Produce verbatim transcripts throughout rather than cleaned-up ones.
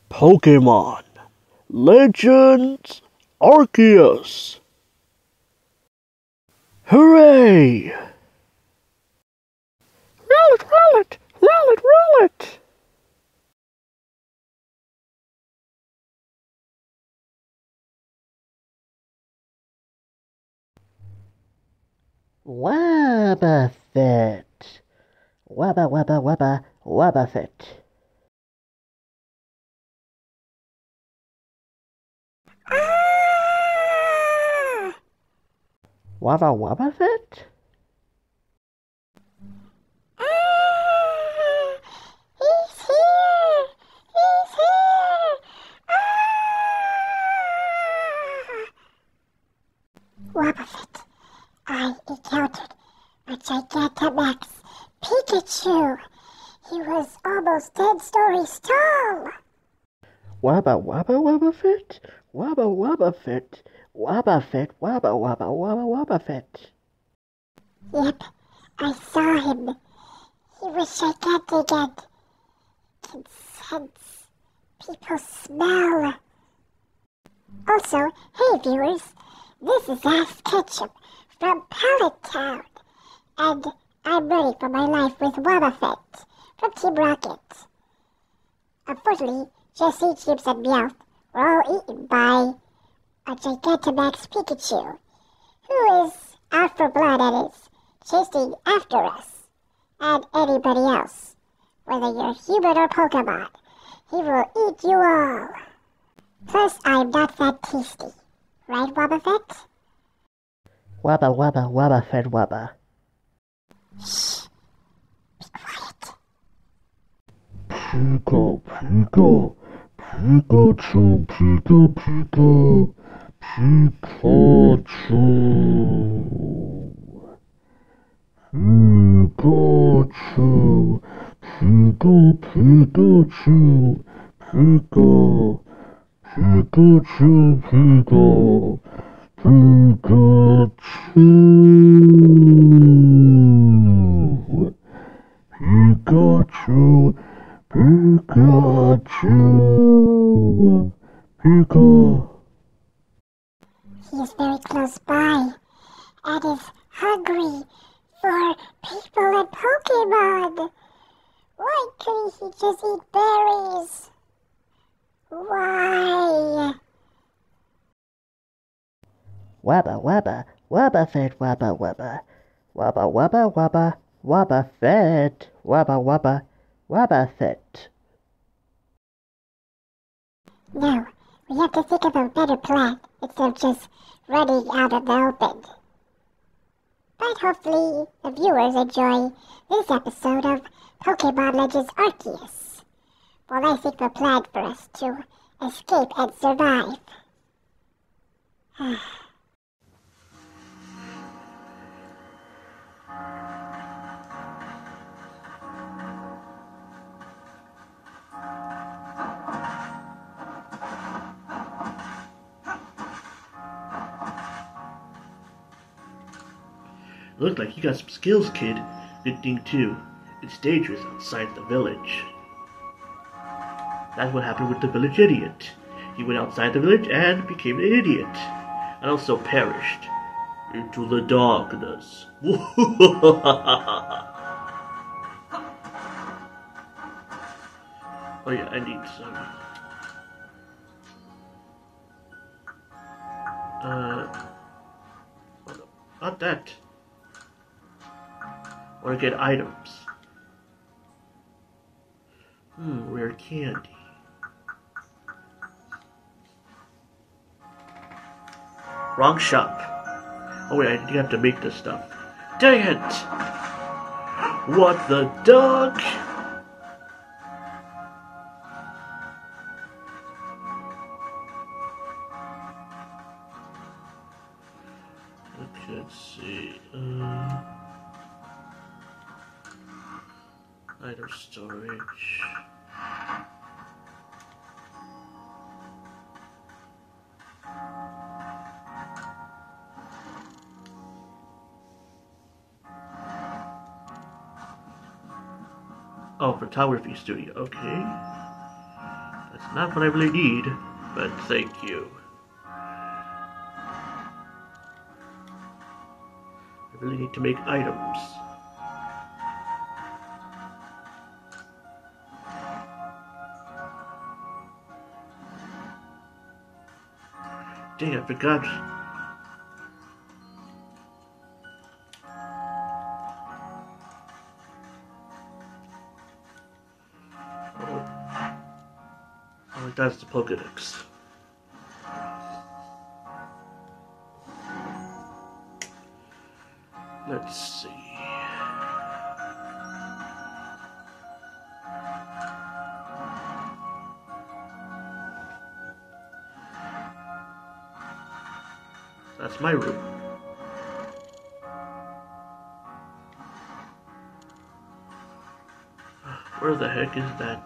Pokemon Legends Arceus. Hooray! Roll it, roll it, roll it, roll it! Wobbuffet. Wobba wobba wobba Wobbuffet. Ah! Wobba Wobbuffet? Ah! He's here! He's here! Ah! Wobbuffet, I encountered a Gigantamax Pikachu. He was almost ten stories tall. Wobba wobba Wobbuffet? Wobba Wobbuffet. Wobbuffet wobba wobba wobba Wobbuffet. Yep, I saw him. He was gigantic and can sense people's smell. Also, hey viewers, this is Ash Ketchum from Pallet Town, and I'm ready for my life with Wobbuffet from Team Rocket. Unfortunately, Jessie, Chips, and Meowth were all eaten by a Gigantamax Pikachu, who is out for blood and is chasing after us and anybody else. Whether you're human or Pokemon, he will eat you all. Plus, I'm not that tasty. Right, Wobbuffet? Wobba wobba Wobbuffet wobba. Shh. Be quiet. Pika, Pika, Pikachu, Pika, Pika, Pikachu. Pikachu, Pika, Pikachu, Pika, Pikachu, Pika, Pikachu, Pikachu, Pikachu, Pika. He is very close by and is hungry for people and Pokemon. Why couldn't he just eat berries? Why? Wobba wobba Wobbuffet wobba wobba. Wobba wobba wobba Wobbuffet. Wobba wobba Wobbuffet. No, we have to think of a better plan instead of just running out in the open. But hopefully the viewers enjoy this episode of Pokemon Legends Arceus, while I think of a plan for us to escape and survive. Looks like you got some skills, kid. Good thing, too. It's dangerous outside the village. That's what happened with the village idiot. He went outside the village and became an idiot. And also perished into the darkness. Oh yeah, I need some. Uh, oh no, not that. I want to get items. Hmm, rare candy. Wrong shop. Oh wait, I have to make this stuff. Dang it! What the duck? Okay, let's see. Uh, item storage. Oh, photography studio. Okay. That's not what I really need, but thank you. I really need to make items. Dang, I forgot. Oh, oh that's the Pokedex. Let's see. That's my room. Where the heck is that?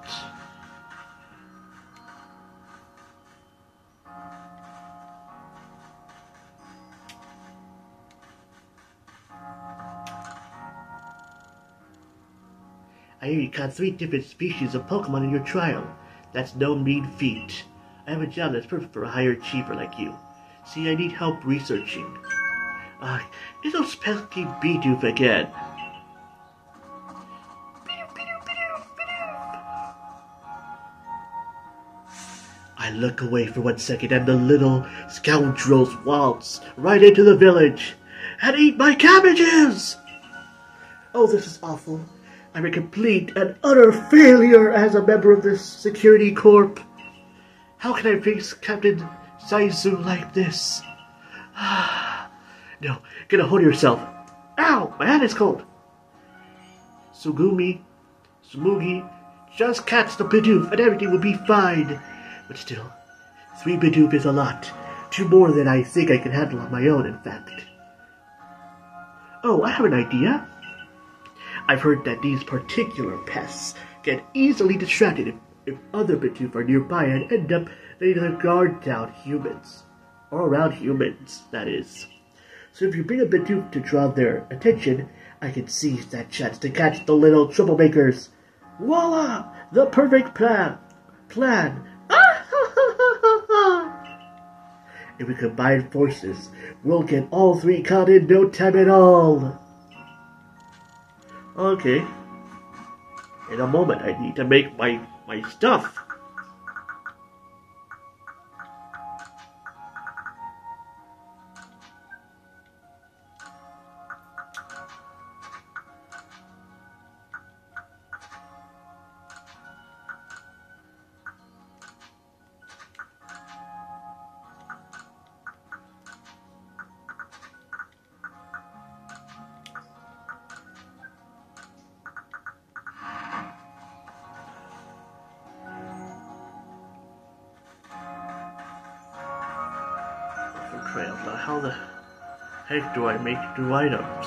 I hear you caught three different species of Pokemon in your trial. That's no mean feat. I have a job that's perfect for a higher achiever like you. See, I need help researching. Ah, uh, it's those pesky Bidoof again. I look away for one second and the little scoundrels waltz right into the village and eat my cabbages! Oh, this is awful. I'm a complete and utter failure as a member of this security corp. How can I face Captain Saizu like this? No, get a hold of yourself. Ow, my hand is cold. Sugumi, Sumugi, just catch the Bidoof and everything will be fine. But still, three Bidoof is a lot. Two more than I think I can handle on my own, in fact. Oh, I have an idea. I've heard that these particular pests get easily distracted if, if other Bidoof are nearby and end up letting their guard down humans. Or around humans, that is. So if you bring a Bidoof to draw their attention, I can seize that chance to catch the little troublemakers. Voila! The perfect plan! Plan! If we combine forces, we'll get all three caught in no time at all. Okay. In a moment, I need to make my, my stuff. Now how the heck do I make new items?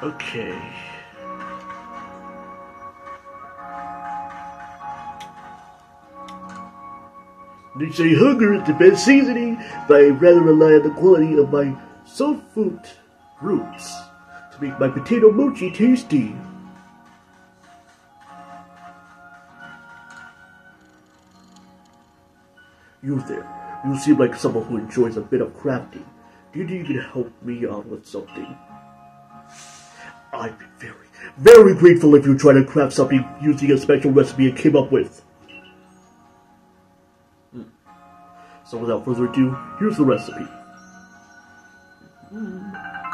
Okay. They say hunger is the best seasoning, but I rather rely on the quality of my soul food roots to make my potato mochi tasty. You there, you seem like someone who enjoys a bit of crafting. Do you think you can help me out with something? I'd be very, very grateful if you try to craft something using a special recipe I came up with. Hmm. So without further ado, here's the recipe. Hmm.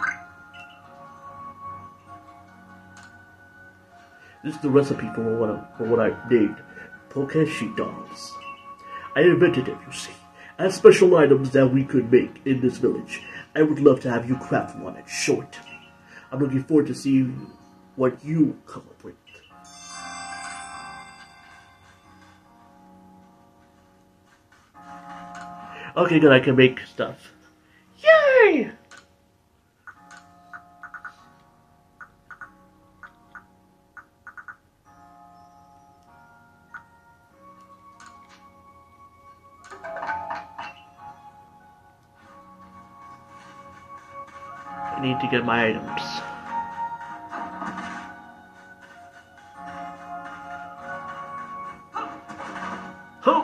This is the recipe for what, I, for what I've named Pokeshi dolls. I invented it, you see, as special items that we could make in this village. I would love to have you craft one and show it to me. I'm looking forward to seeing what you come up with. Okay, good, I can make stuff. Yay! I need to get my items. Ho!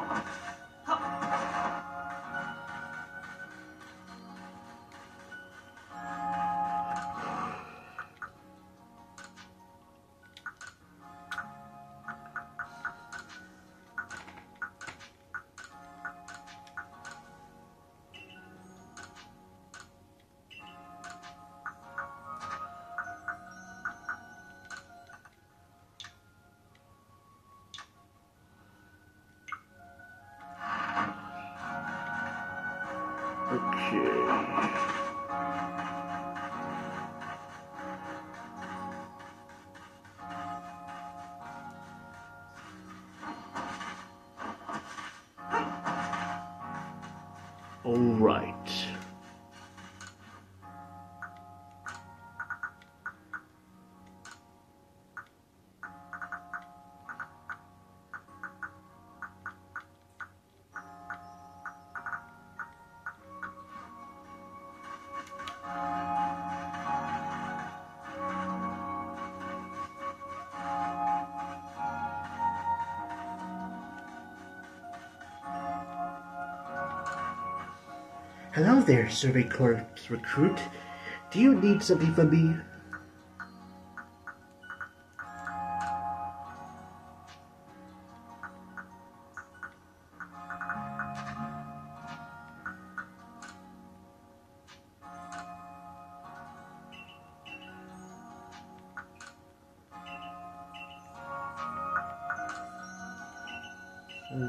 Okay. All right. Hello there, Survey Corps recruit. Do you need something from me? Hmm.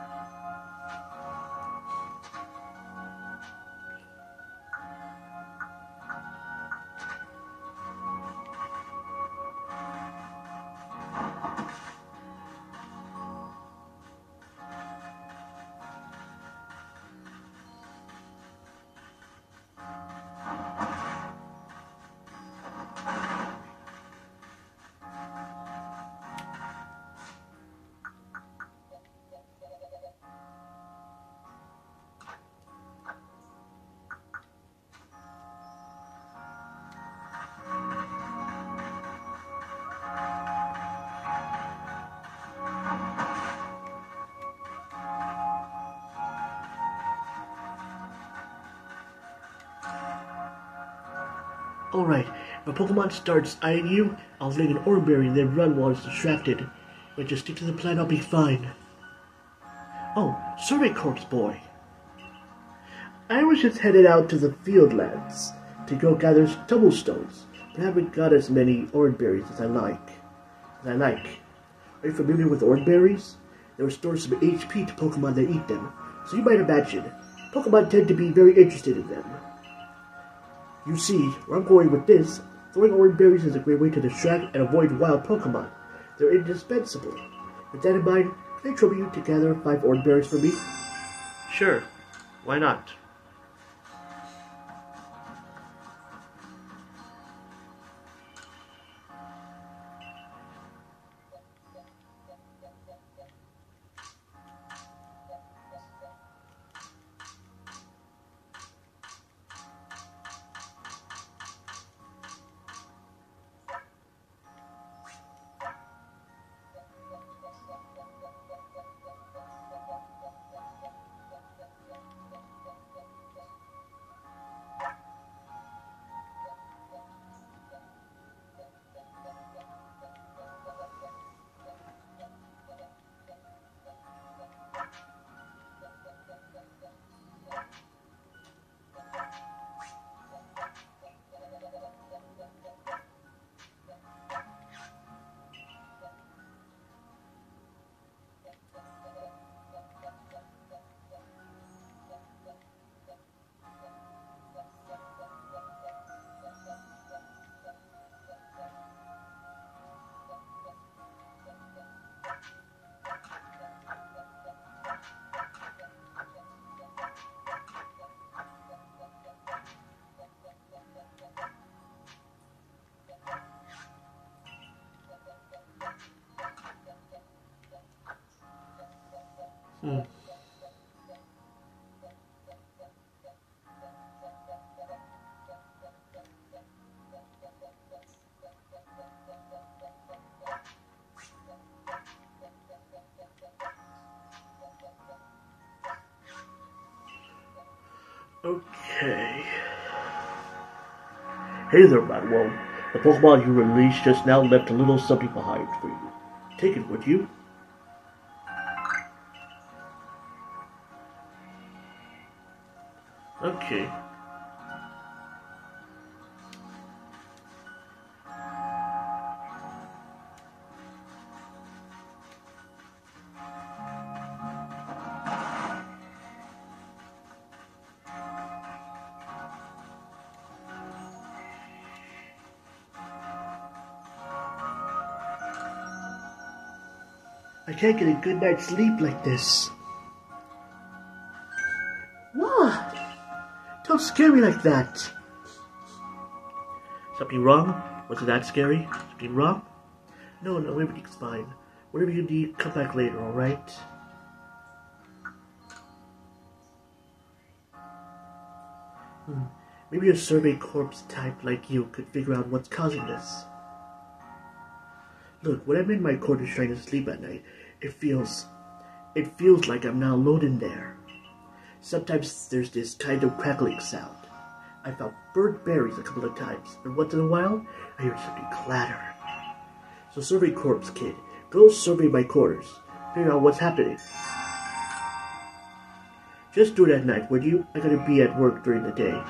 Alright, if a Pokemon starts eyeing you, I'll fling an Oranberry and then run while it's distracted. But just stick to the plan, I'll be fine. Oh, Survey Corps boy. I was just headed out to the Fieldlands to go gather Tumblestones, but haven't got as many Oranberries as I like. As I like. Are you familiar with Oranberries? They restore some H P to Pokemon that eat them, so you might imagine, Pokemon tend to be very interested in them. You see, where I'm going with this, throwing Oranberries is a great way to distract and avoid wild Pokemon. They're indispensable. With that in mind, can I trouble you to gather five Oranberries for me? Sure. Why not? Hmm. Okay. Hey there, Manuel. The Pokemon you released just now left a little something behind for you. Take it, would you? Okay. I can't get a good night's sleep like this. What? Don't scare me like that. Something wrong? Was it that scary? Something wrong? No, no, everything's fine. Whatever you need, come back later, alright? Hmm. Maybe a survey corps type like you could figure out what's causing this. Look, when I'm in my quarters trying to sleep at night, it feels... It feels like I'm not alone in there. Sometimes there's this kind of crackling sound. I found burnt berries a couple of times, and once in a while, I hear something clatter. So Survey Corps kid, go survey my quarters. Figure out what's happening. Just do it at night, would you? I gotta be at work during the day.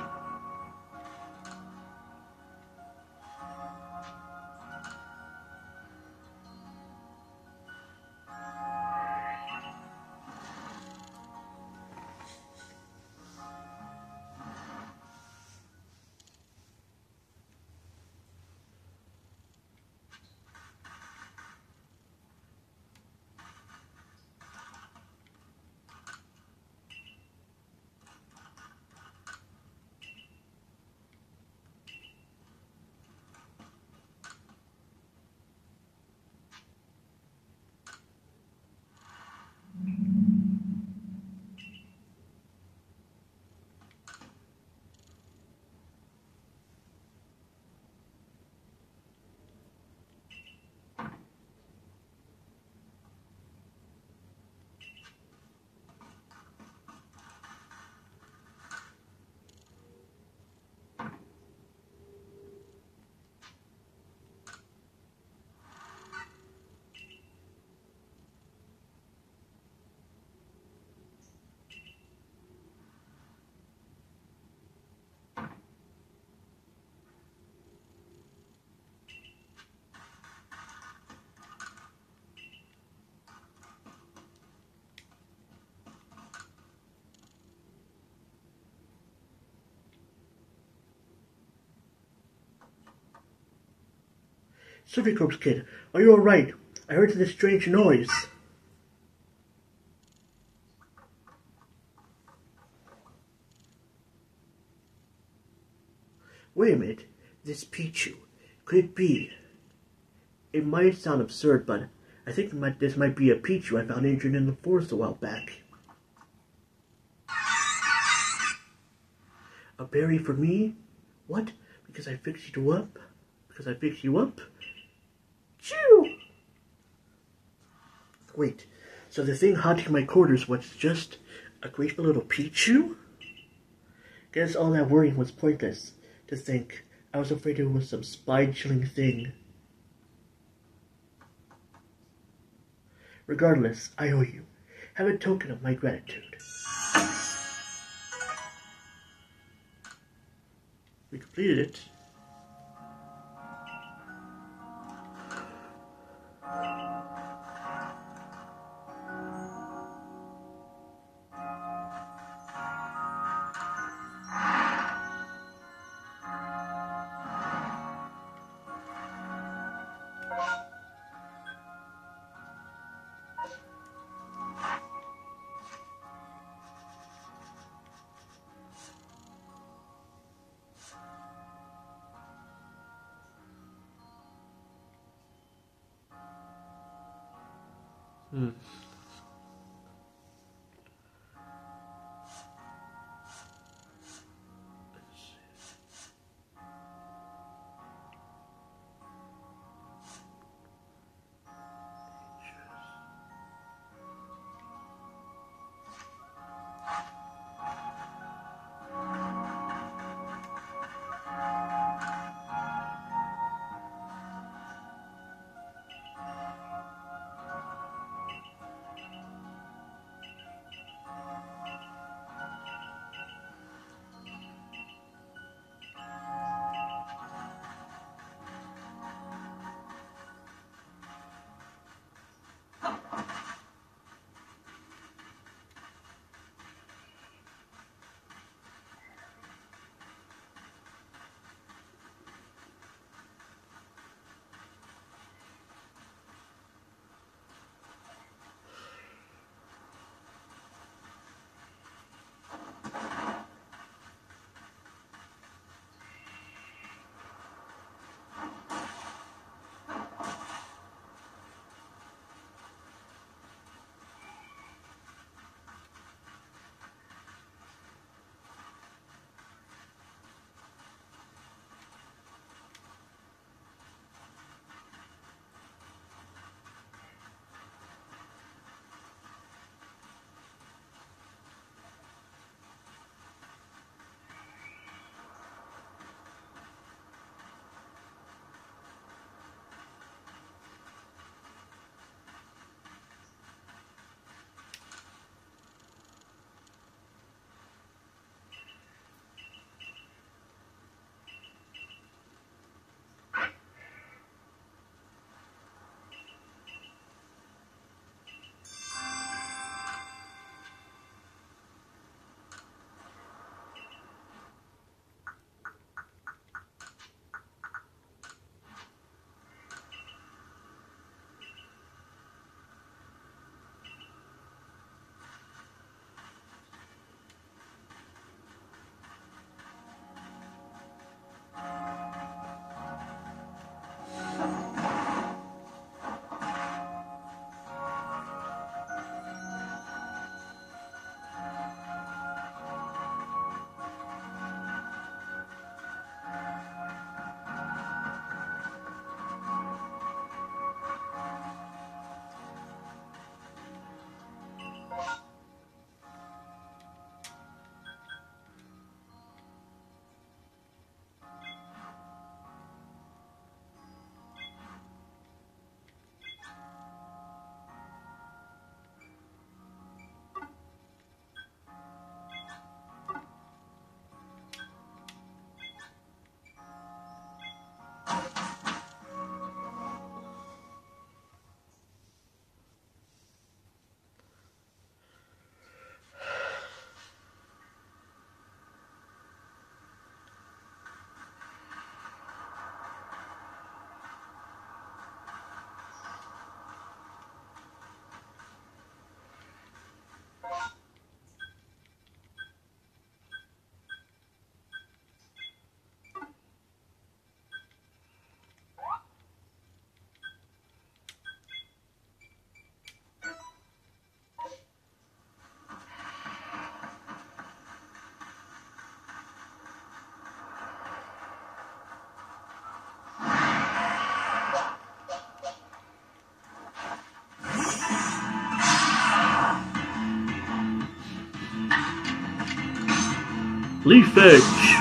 Survey Corps kid, are you alright? I heard this strange noise. Wait a minute, this Pichu, could it be? It might sound absurd, but I think might, this might be a Pichu I found injured in the forest a while back. A berry for me? What? Because I fixed you up? Because I fixed you up? Chew! Wait, so the thing haunting my quarters was just a grateful little Pichu? Guess all that worrying was pointless. To think, I was afraid it was some spine-chilling thing. Regardless, I owe you. Have a token of my gratitude. We completed it. Hmm. Leaf Edge.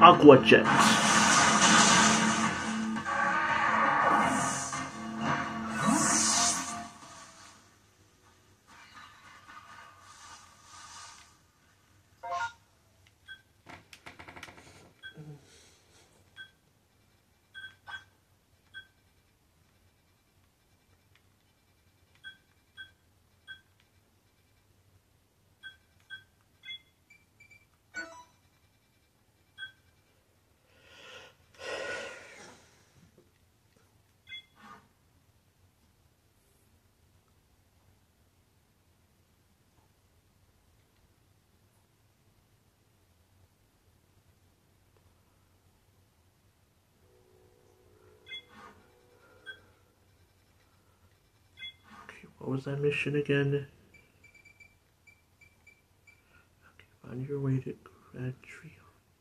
Aqua Jet. What was that mission again? Okay, find your way to Gradriel.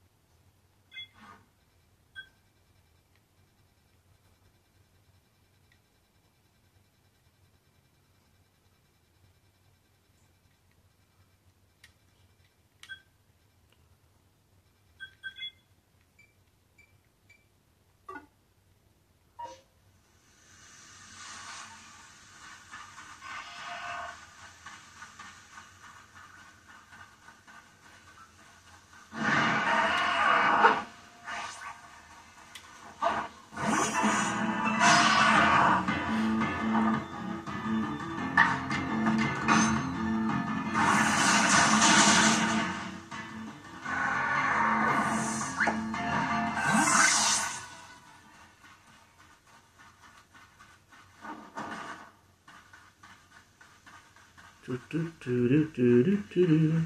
Do, do, do, do, do, do, do, do.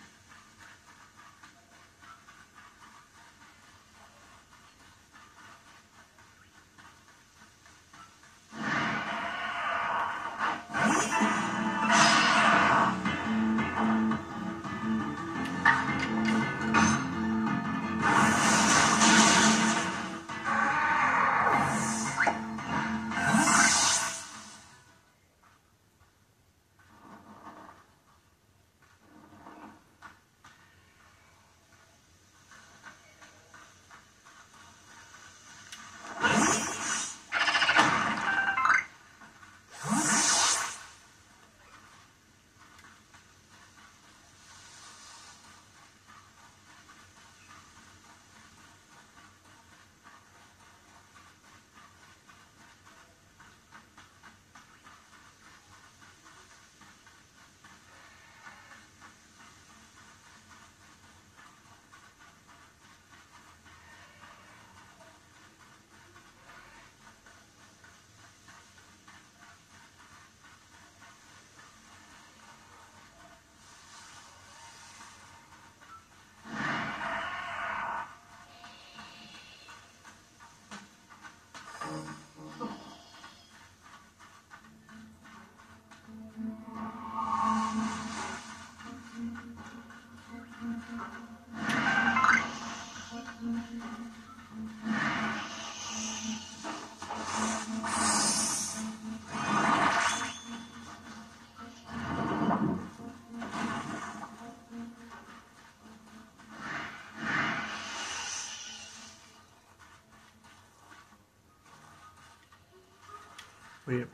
Wait a minute.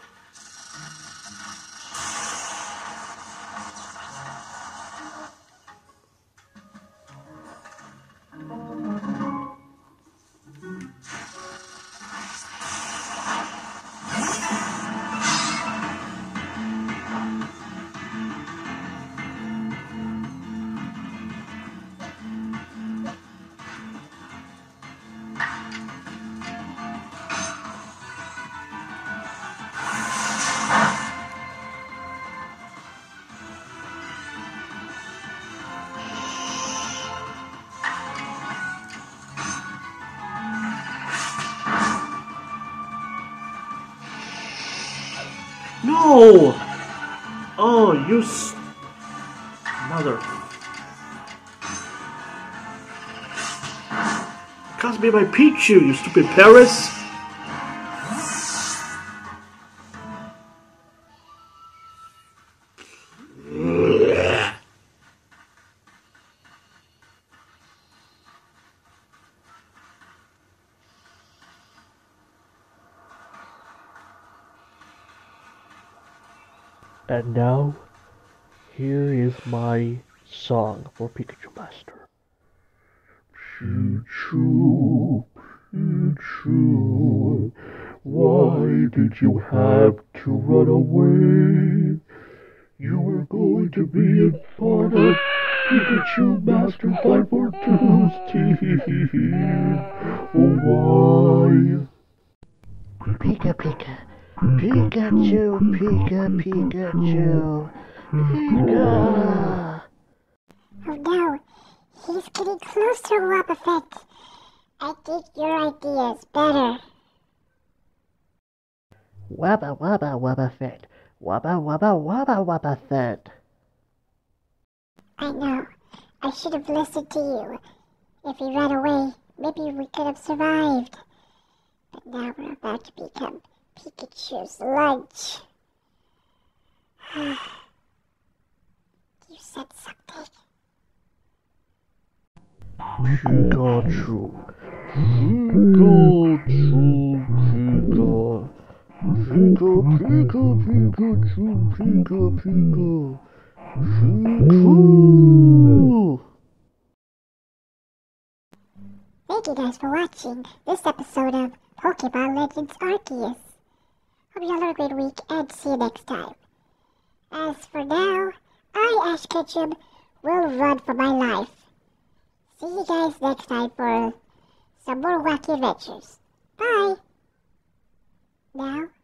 No! Oh, you s- mother. Cost me my Pichu, you stupid Paris! And now, here is my song for Pikachu Master. Pichu, Pichu, why did you have to run away? You were going to be a part of Pikachu Master five four two's team. Oh, why? Pika Pika. Pikachu, Pika, Pikachu. Pika. Oh no, he's getting closer, Wobbuffet. I think your idea is better. Wabba Wabba Wobbuffet. Wabba Wabba Wabba Wobbuffet. I know. I should have listened to you. If he ran away, maybe we could have survived. But now we're about to become Pikachu's lunch. You said something. Pikachu. Pikachu, Pika. Pika, Pika, Pikachu, Pika, Pika. Pikachu. Thank you guys for watching this episode of Pokemon Legends Arceus. Hope you all have a great week and see you next time. As for now, I, Ash Ketchum, will run for my life. See you guys next time for some more wacky adventures. Bye! Now,